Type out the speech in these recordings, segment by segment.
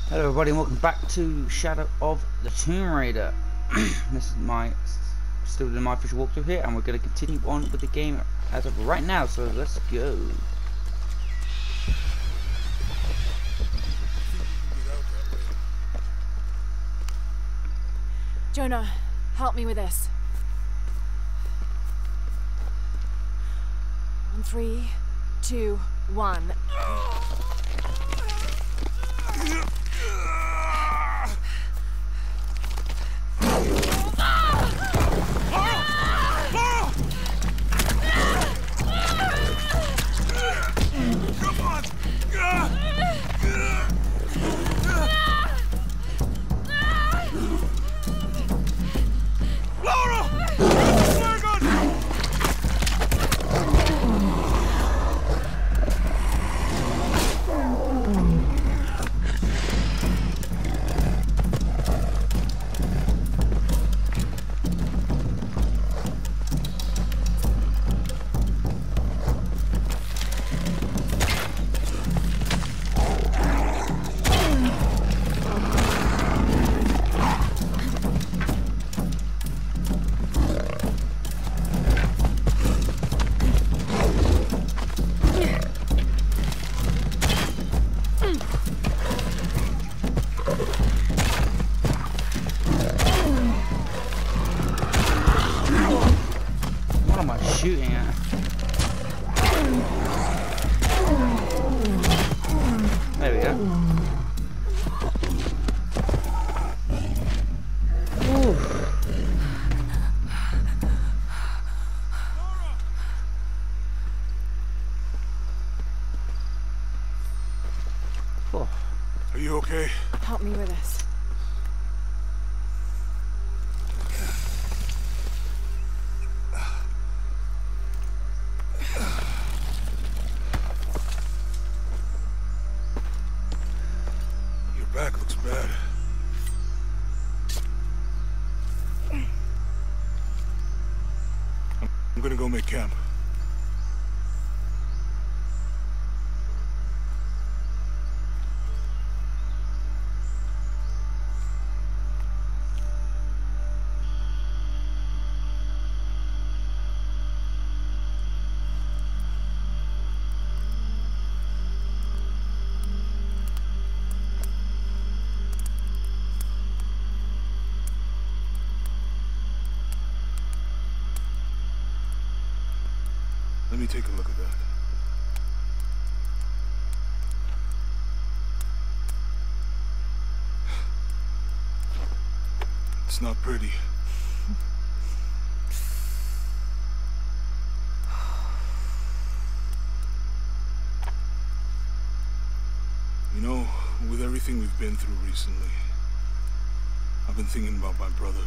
Hello everybody and welcome back to Shadow of the Tomb Raider. This is still doing my official walkthrough here, and we're going to continue on with the game as of right now, so let's go. Jonah, help me with this. On 3, 2, 1. What am I shooting at? There we go. Oh. Are you okay? Help me with this. Your back looks bad. I'm gonna go make camp. Let me take a look at that. It's not pretty. You know, with everything we've been through recently, I've been thinking about my brother.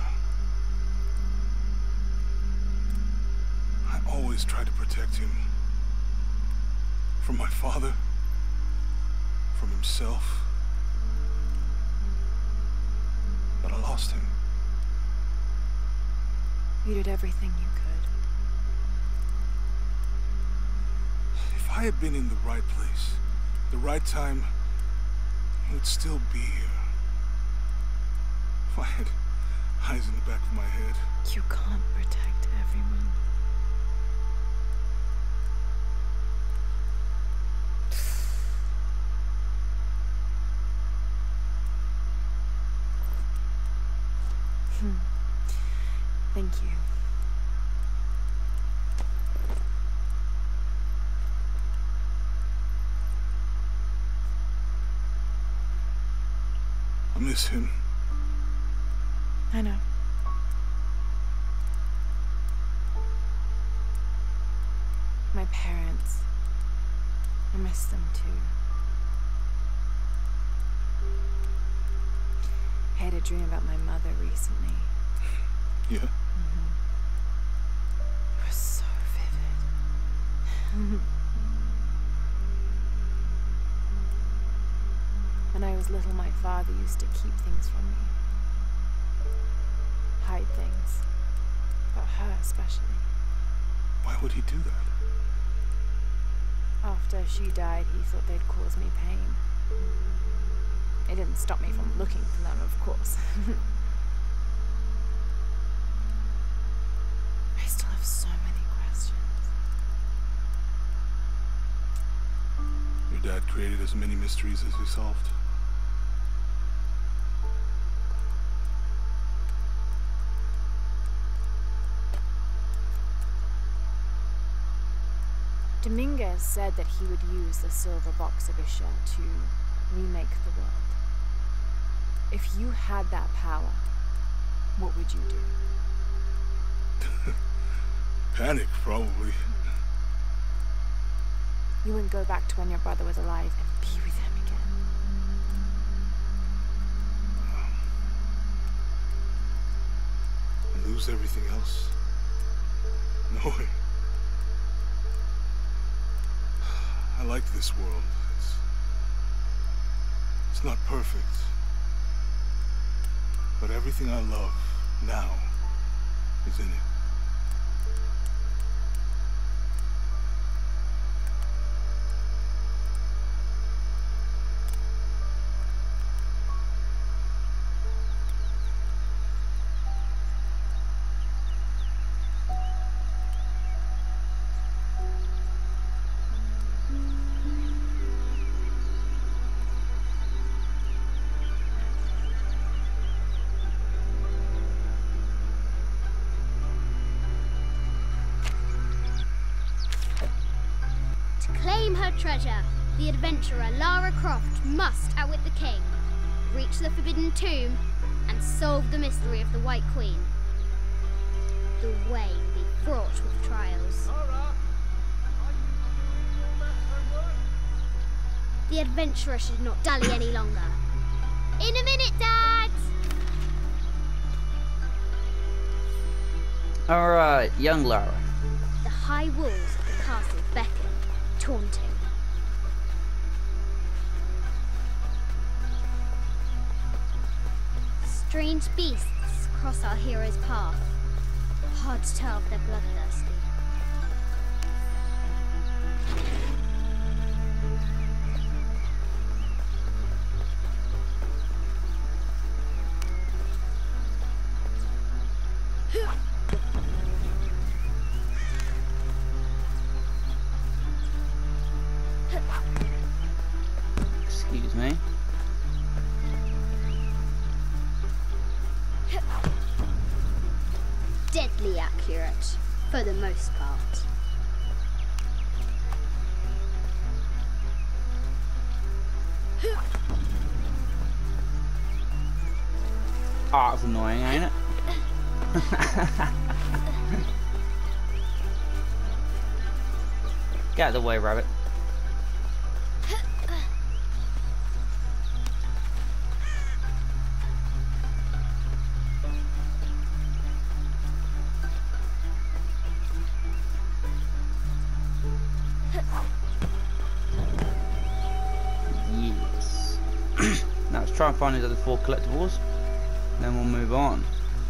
I always try to protect him. From my father. From himself. But I lost him. You did everything you could. If I had been in the right place, the right time, he would still be here. If I had eyes in the back of my head. You can't protect everyone. Thank you. I miss him. I know. My parents. I miss them too. I had a dream about my mother recently. Yeah? It was so vivid. When I was little, my father used to keep things from me. Hide things. About her, especially. Why would he do that? After she died, he thought they'd cause me pain. It didn't stop me from looking for them, of course. I still have so many questions. Your dad created as many mysteries as he solved. Dominguez said that he would use the silver box of Isha to remake the world. If you had that power, what would you do? Panic, probably. You wouldn't go back to when your brother was alive and be with him again. And lose everything else? No way. I like this world. It's not perfect. But everything I love now is in it. Her treasure, the adventurer Lara Croft must outwit the king, reach the Forbidden Tomb, and solve the mystery of the White Queen. The way will be fraught with trials. The adventurer should not dally any longer. In a minute, Dad! Alright, young Lara. The high walls of the castle beckon, taunting. Strange beasts cross our hero's path. Hard to tell if they're bloodthirsty. Excuse me. Deadly accurate, for the most part. Oh, it's annoying, ain't it? Get out of the way, rabbit. Yes. Now let's try and find these other 4 collectibles. Then we'll move on.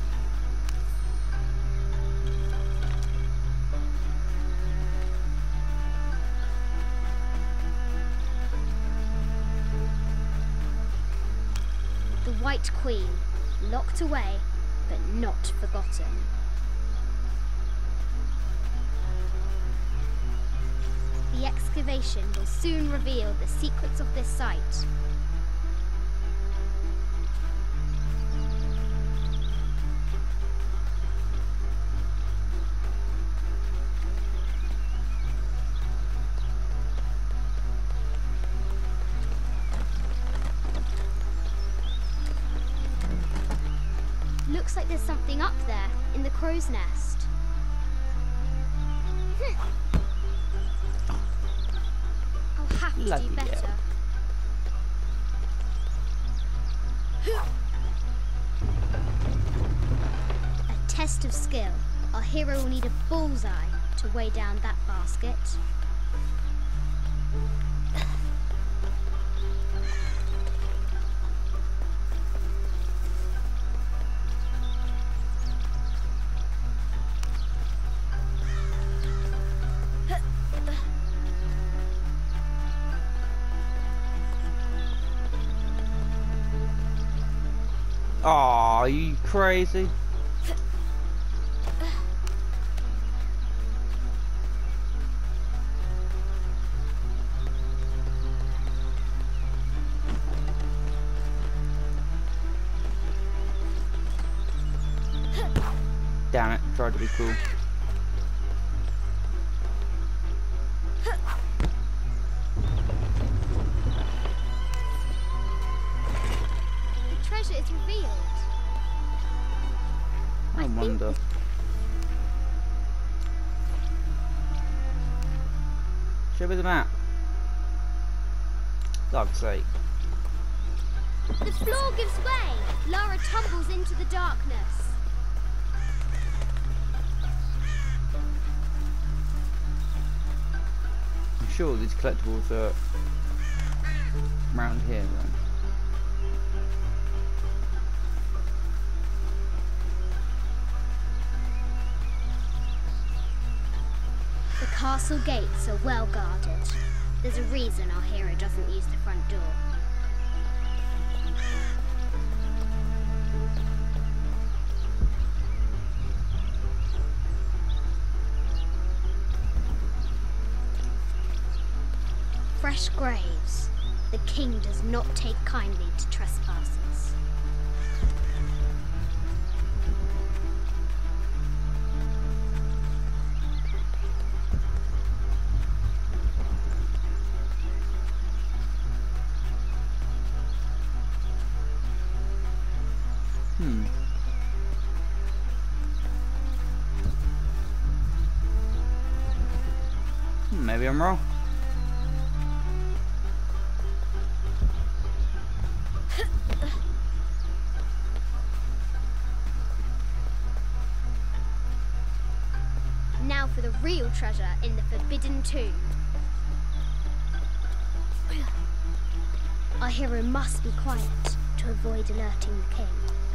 The White Queen, locked away, but not forgotten. The excavation will soon reveal the secrets of this site. Looks like there's something up there, in the crow's nest. I'll have to Bloody do better. A test of skill. Our hero will need a bullseye to weigh down that basket. Aw, are you crazy? Damn it, tried to be cool. The treasure is revealed. I wonder. Show me the map. God's sake. The floor gives way. Lara tumbles into the darkness. I'm sure these collectibles are around here then. The castle gates are well guarded. There's a reason our hero doesn't use the front door. Fresh graves. The king does not take kindly to trespassers. Maybe I'm wrong. Now for the real treasure in the Forbidden Tomb. Our hero must be quiet to avoid alerting the king.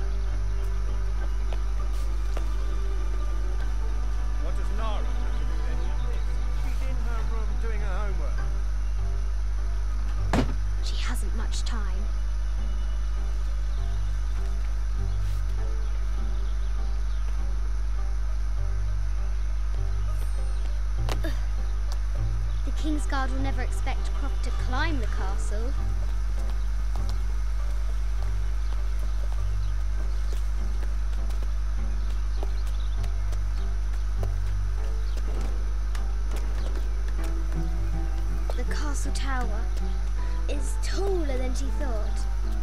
What does Lara have to do with any of this? She's in her room doing her homework. She hasn't much time. The Kingsguard will never expect Croft to climb the castle. The castle tower is taller than she thought.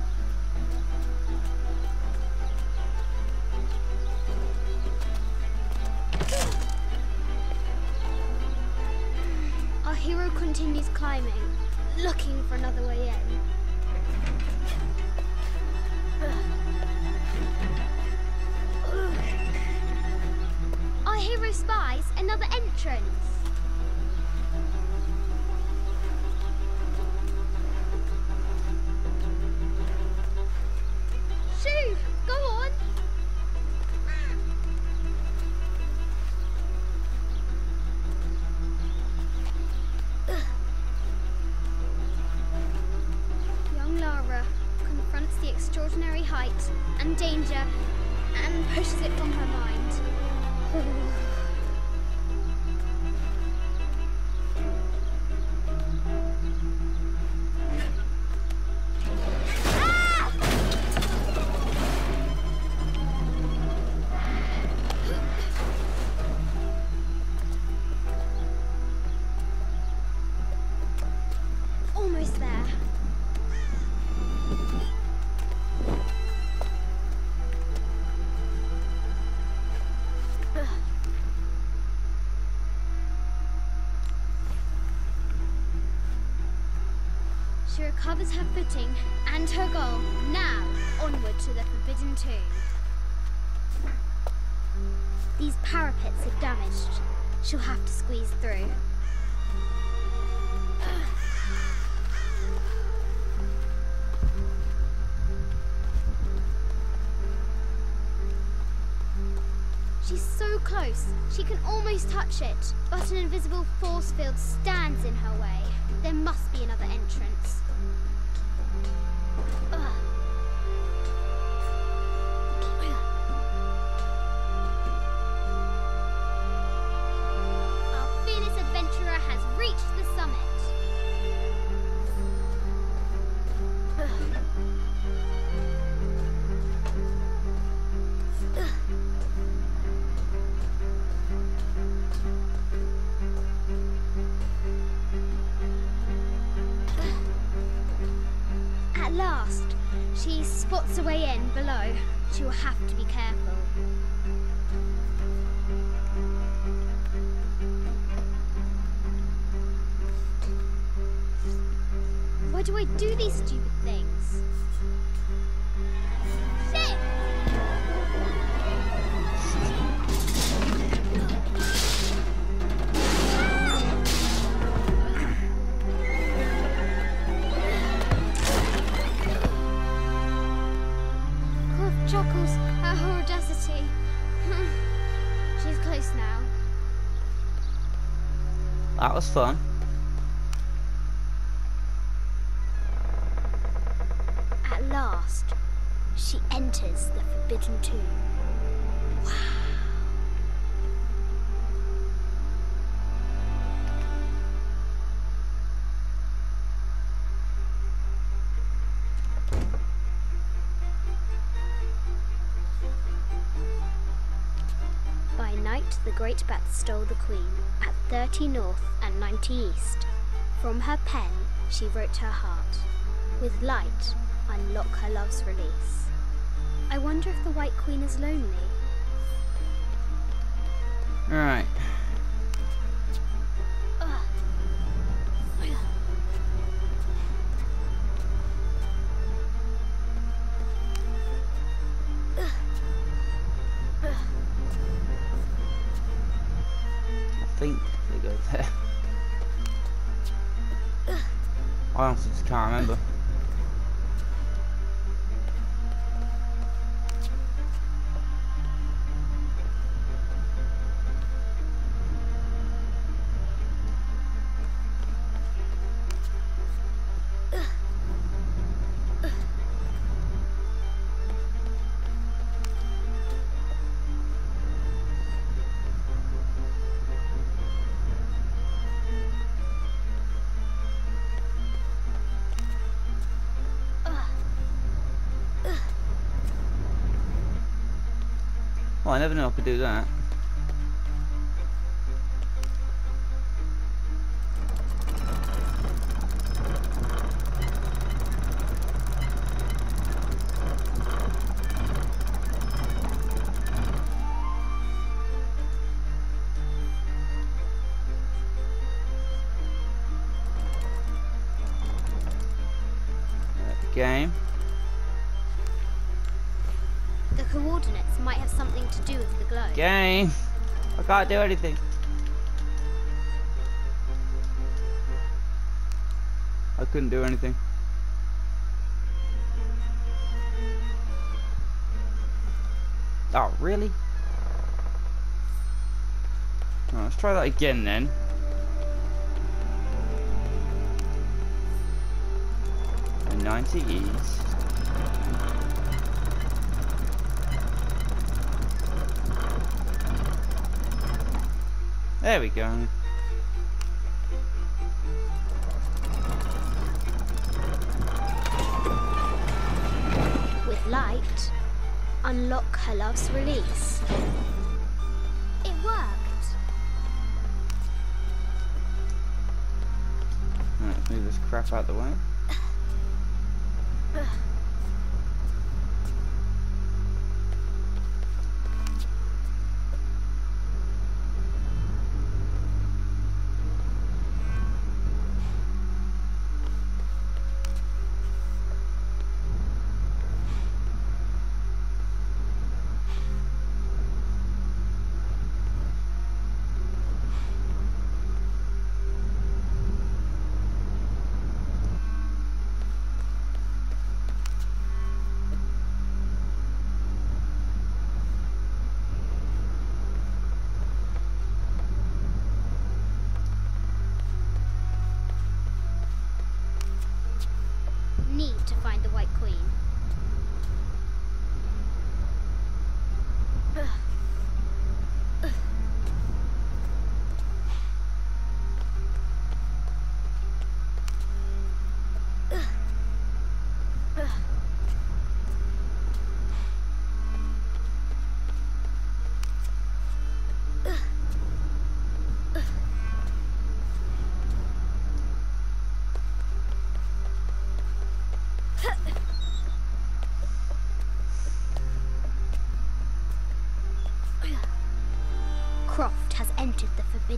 Our hero continues climbing, looking for another way in. Our hero spies another entrance. Shoo! Go on! Young Lara confronts the extraordinary height and danger and pushes it from her mind. Almost there. She recovers her footing and her goal. Now, onward to the Forbidden Tomb. These parapets are damaged. She'll have to squeeze through. She's so close, she can almost touch it, but an invisible force field stands in her way. There must be another entrance. At last, she spots a way in below. She will have to be careful. Why do I do these stupid things? Shit! Corv chuckles at her audacity. She's close now. That was fun. At last, she enters the Forbidden Tomb. Wow. By night, the Great Bat stole the Queen at 30 North and 90 East. From her pen, she wrote her heart. With light, unlock her love's release. I wonder if the White Queen is lonely. Alright. I think they go there. I honestly just can't remember. Well, I never knew I could do that. Game. The coordinates might have something to do with the globe. Game. I can't do anything. I couldn't do anything. Oh, really? Right, let's try that again then. And 90 East. There we go. With light, unlock her love's release. It worked. Right, let's move this crap out the way.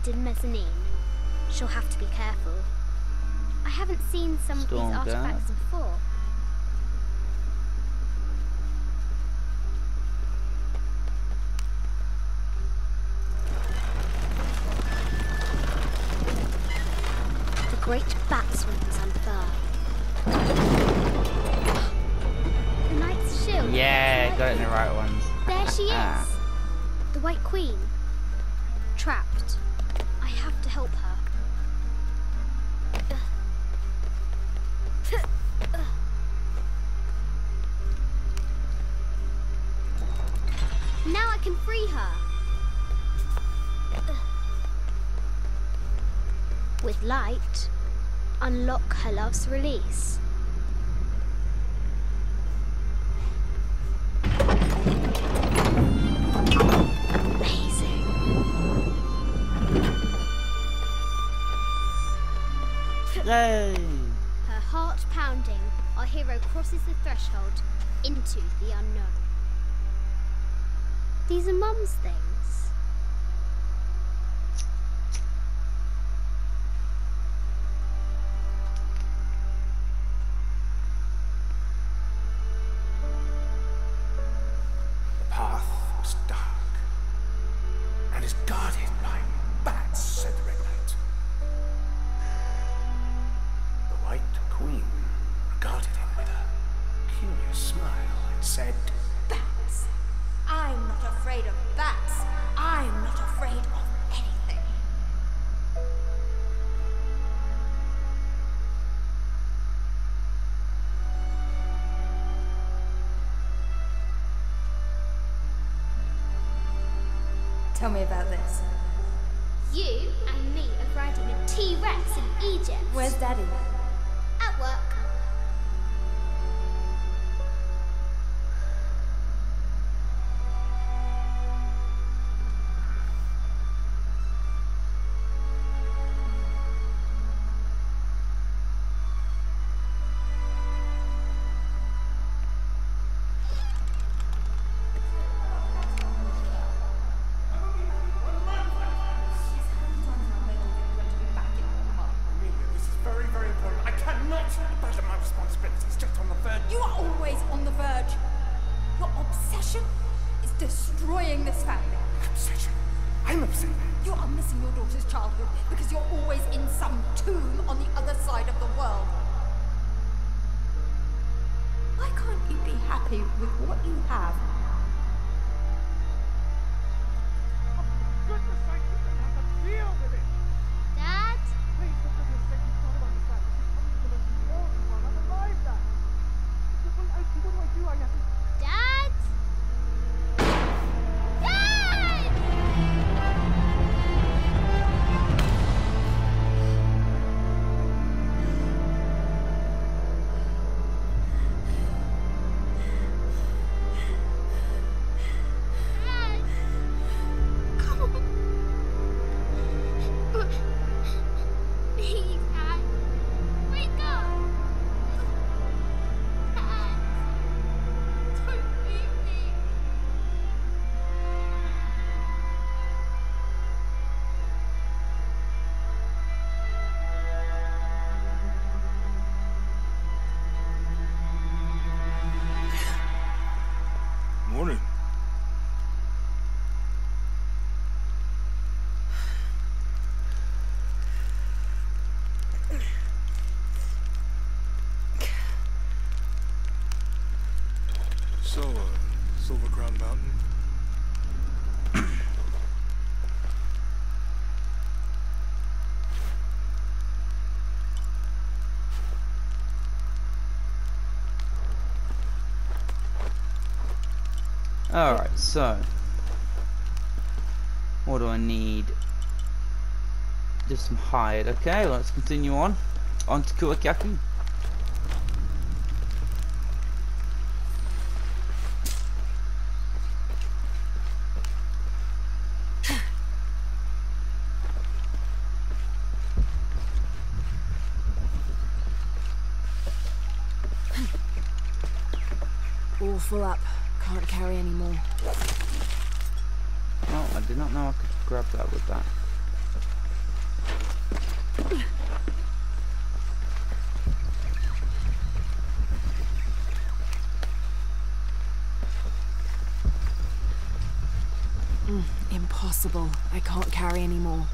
forbidden mezzanine. She'll have to be careful. I haven't seen some of these artifacts before. The great bat's wings unfurl. The knight's shield. Yeah, got it in the right ones. There she is. The White Queen. Trapped. I have to help her. Now I can free her. With light, unlock her love's release. Amazing. Yay! Her heart pounding, our hero crosses the threshold into the unknown. These are Mum's things. The path was dark and is guarded by bats, said the Red Knight. The White Queen regarded him with a curious smile and said, Bats. I'm not afraid of bats. I'm not afraid of anything. Tell me about this. You and me are riding a T-Rex in Egypt. Where's Daddy? At work. Amelia, this is very, very important. I cannot abandon my responsibilities just on the verge. You are always on the verge. Your obsession is destroying this family. Obsession. I'm upset. You are missing your daughter's childhood because you're always in some tomb on the other side of the world. Why can't you be happy with what you have? Goodness sake, you don't have to deal with it. Dad? Please, for goodness sake, you've got to understand. This is probably the most important one I've arrived at. What do I do? I have to... Dad? Dad! Dad! Come on. Please, Dad. Wake up. Dad. Don't leave me. Morning. So, Silver Crown Mountain? Alright, so what do I need? Just some hide. Okay, let's continue on. On to Kuwakaki. All full up. Can't carry any more. Oh, I did not know I could grab that with that. Impossible. I can't carry anymore.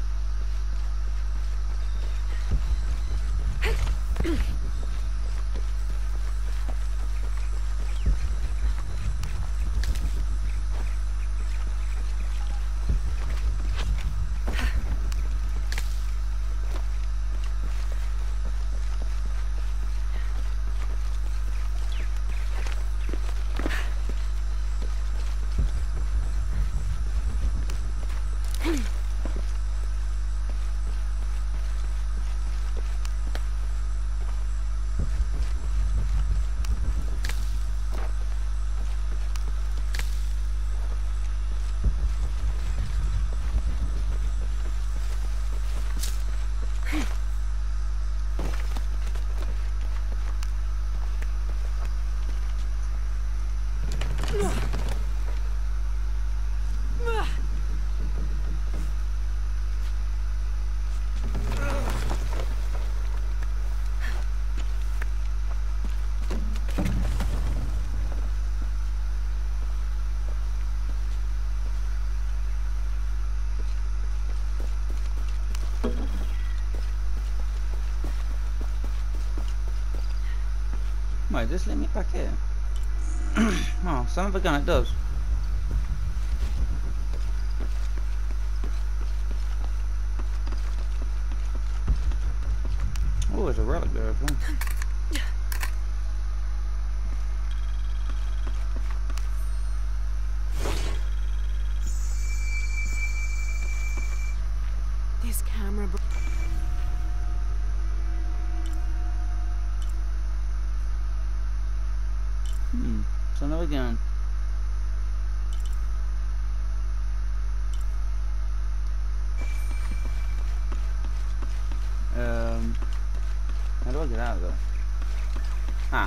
Wait, just let me back here. Oh, son of a gun, it does. Oh, there's a relic there as well. This camera. Son of a gun. How do I get out of there? Ah.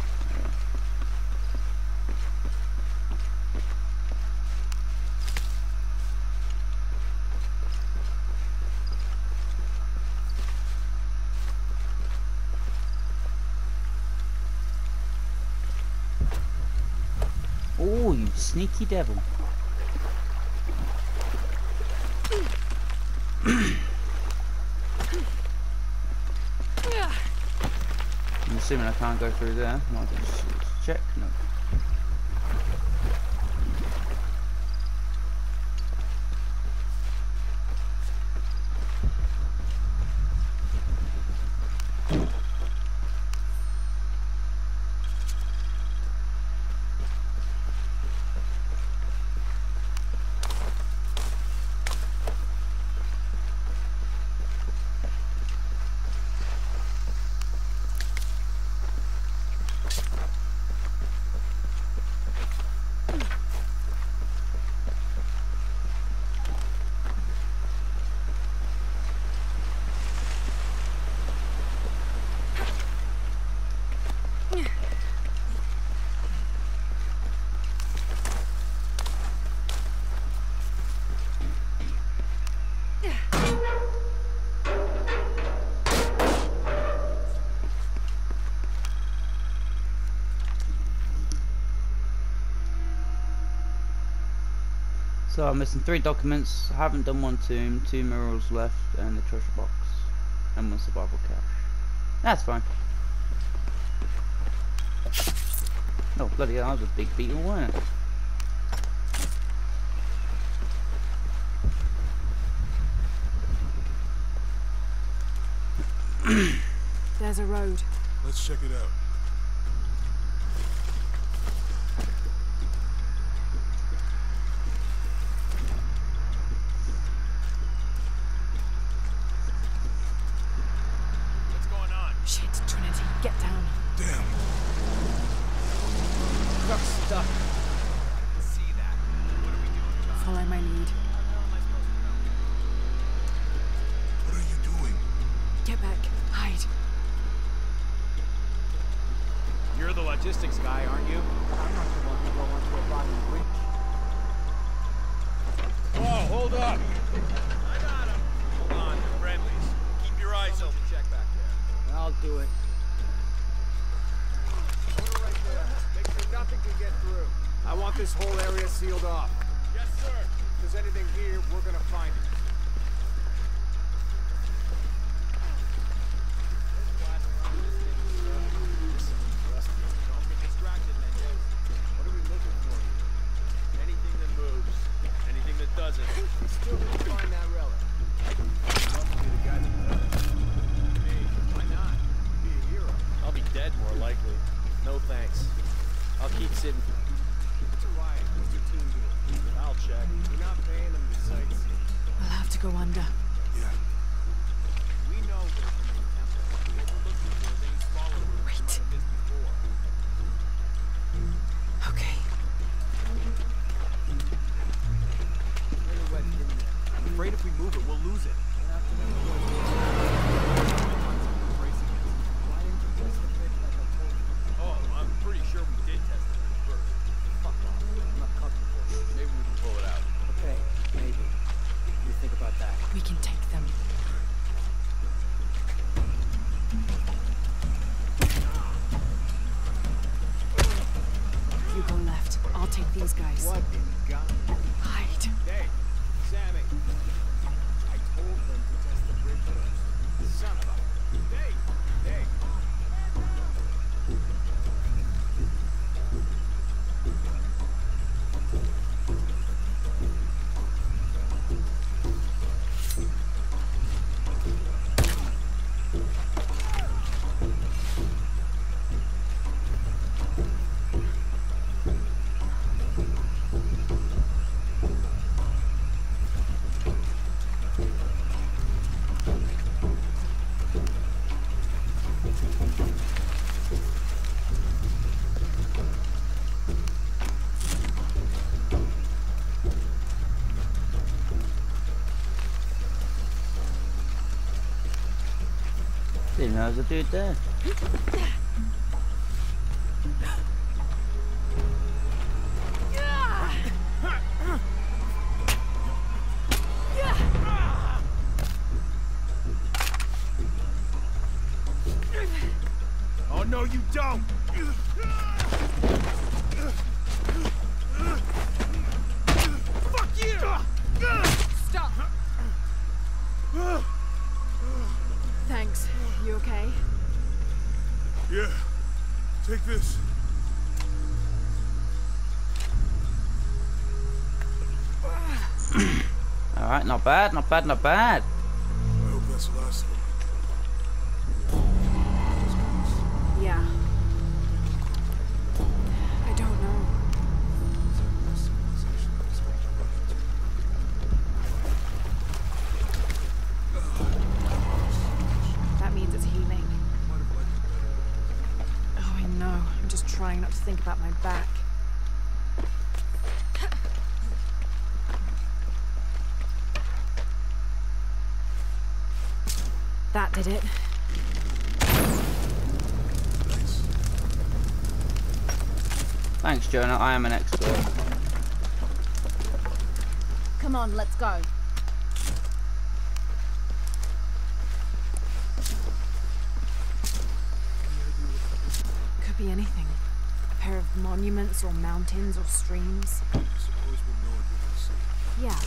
Oh, you sneaky devil. I'm assuming I can't go through there. Might just check. No. So I'm missing 3 documents, I haven't done 1 tomb, 2 mirrors left, and the treasure box, and 1 survival cache. That's fine. Oh bloody hell, that was a big beetle, wasn't it? There's a road. Let's check it out. Shit, Trinity, get down. Damn. Truck's stuck. See that? What are we doing about it? Follow my lead. What are you doing? Get back. Hide. You're the logistics guy, aren't you? I'm not the one who go onto a bottom bridge. Whoa, hold up! I got him. Hold on, they're friendlies. Keep your your eyes open. Check back there. I'll do it. Order right there. Make sure nothing can get through. I want this whole area sealed off. Yes, sir. If there's anything here, we're gonna find it. Don't get distracted, Mendez. What are we looking for? Anything that moves. Anything that doesn't. We still need to find that relic. I'd love to be the guy that does. Hey, why not? Be a hero. I'll be dead more likely. No thanks. I'll keep sitting. It's a riot. What's your team doing? I'll check. We're not paying them to sightsee. We'll have to go under. Yeah. We know there's a main temple. What we're looking for is any smaller rooms we might have missed before. Okay. Really wet in there. I'm afraid if we move it, we'll lose it. Oh, I'm pretty sure we did test it first. Fuck off. I'm not comfortable for it. Maybe we can pull it out. Okay, maybe. What do you think about that? We can take them. You go left. I'll take these guys. What in God? Hide. Hey, Sammy. I told them to test the bridge first. Son of a... Hey! Hey! Didn't know there was a dude there. Oh, no, you don't! Fuck you! Stop! Thanks. You okay? Yeah. Take this. Alright, not bad, not bad, not bad. I hope that's the last of them. Yeah. I don't know. That means it's healing. Oh, I know. I'm just trying not to think about my back. That did it. Nice. Thanks, Jonah. I am an expert. Come on, let's go. Could be anything. A pair of monuments or mountains or streams. I suppose we'll know it when we see. Yeah.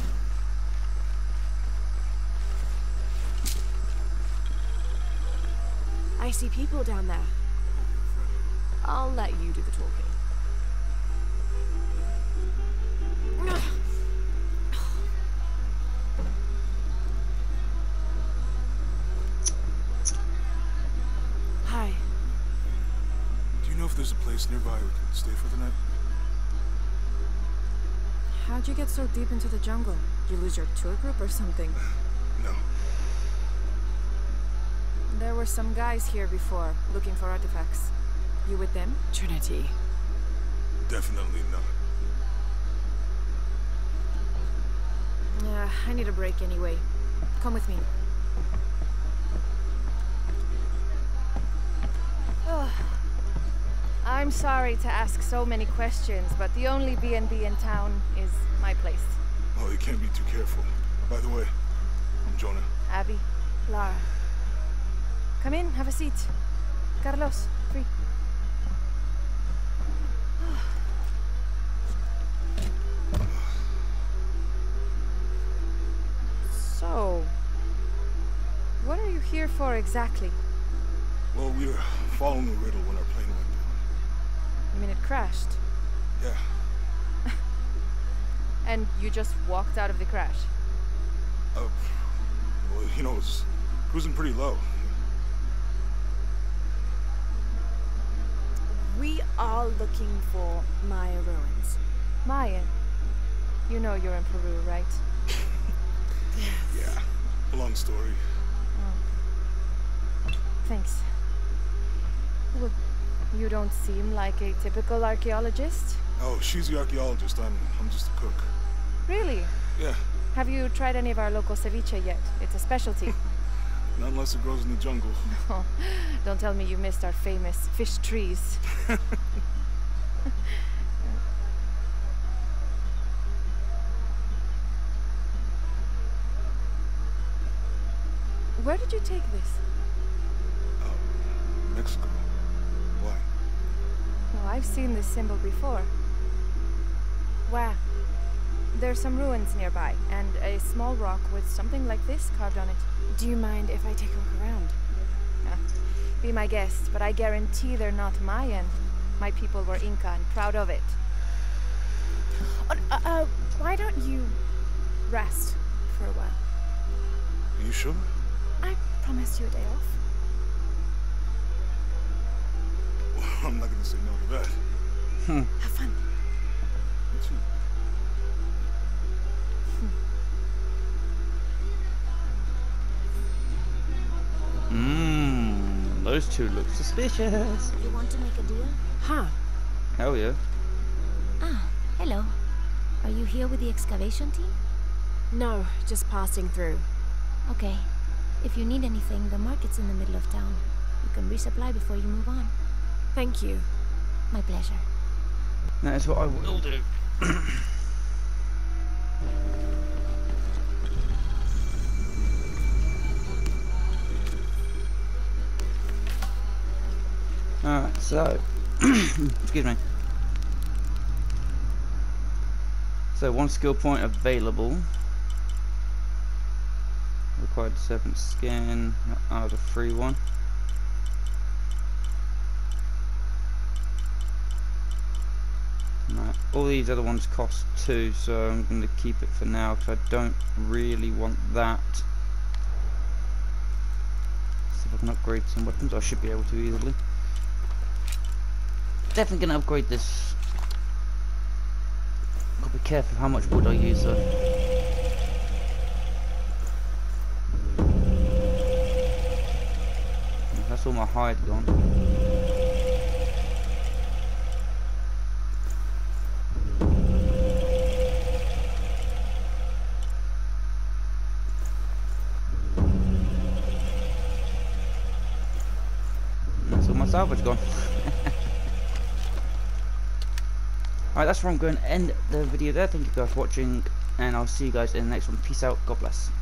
I see people down there. I'll let you do the talking. Hi. Do you know if there's a place nearby we can stay for the night? How'd you get so deep into the jungle? Did you lose your tour group or something? No. There were some guys here before, looking for artifacts. You with them? Trinity. Definitely not. I need a break anyway. Come with me. I'm sorry to ask so many questions, but the only B&B in town is my place. Oh, you can't be too careful. By the way, I'm Jonah. Abby, Lara. Come in, have a seat. Carlos, free. So, what are you here for exactly? Well, we were following a riddle when our plane went down. You mean it crashed? Yeah. And you just walked out of the crash? Well, you know, it was cruising pretty low. We are looking for Maya ruins. Maya? You know you're in Peru, right? Yeah. A long story. Oh. Thanks. Well, you don't seem like a typical archaeologist. Oh, she's the archaeologist. I'm just a cook. Really? Yeah. Have you tried any of our local ceviche yet? It's a specialty. Not unless it grows in the jungle. Oh, don't tell me you missed our famous fish trees. Where did you take this? Mexico. Why? Oh, I've seen this symbol before. Where? There's some ruins nearby, and a small rock with something like this carved on it. Do you mind if I take a look around? Be my guest, but I guarantee they're not Mayan. My people were Inca and proud of it. Why don't you rest for a while? Are you sure? I promised you a day off. Well, I'm not gonna say no to that. Have fun. Me too. Those two look suspicious. You want to make a deal? Huh. Hell yeah. Ah, hello. Are you here with the excavation team? No, just passing through. Okay. If you need anything, the market's in the middle of town. You can resupply before you move on. Thank you. My pleasure. That is what I will do. Alright, so excuse me. So 1 skill point available. Required serpent skin. That was a free one. Right. All these other ones cost 2, so I'm going to keep it for now because I don't really want that. See if I can upgrade some weapons. I should be able to easily. Definitely going to upgrade this. Gotta be careful how much wood I use though. That's all my hide gone. That's all my salvage gone. Alright, that's where I'm going to end the video there. Thank you guys for watching, and I'll see you guys in the next one. Peace out. God bless.